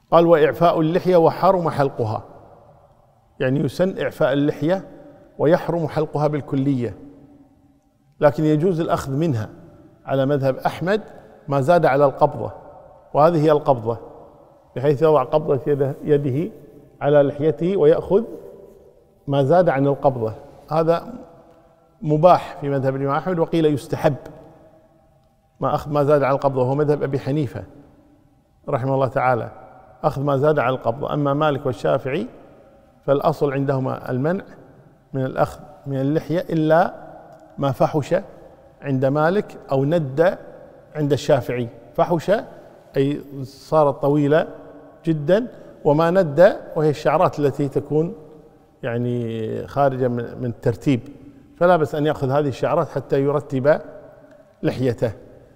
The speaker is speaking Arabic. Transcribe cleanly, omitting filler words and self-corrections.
قال وإعفاء اللحية وحرم حلقها، يعني يسن إعفاء اللحية ويحرم حلقها بالكلية، لكن يجوز الأخذ منها على مذهب أحمد ما زاد على القبضة، وهذه هي القبضة، بحيث يضع قبضة يده على لحيته ويأخذ ما زاد عن القبضة. هذا مباح في مذهب الإمام أحمد، وقيل يستحب ما أخذ ما زاد على القبضة، وهو مذهب أبي حنيفة رحمه الله تعالى، أخذ ما زاد على القبضة. أما مالك والشافعي فالأصل عندهما المنع من الأخذ من اللحية إلا ما فحش عند مالك أو ند عند الشافعي. فحش أي صارت طويلة جدا، وما ند وهي الشعرات التي تكون يعني خارجة من الترتيب، فلا بأس أن يأخذ هذه الشعرات حتى يرتب لحيته.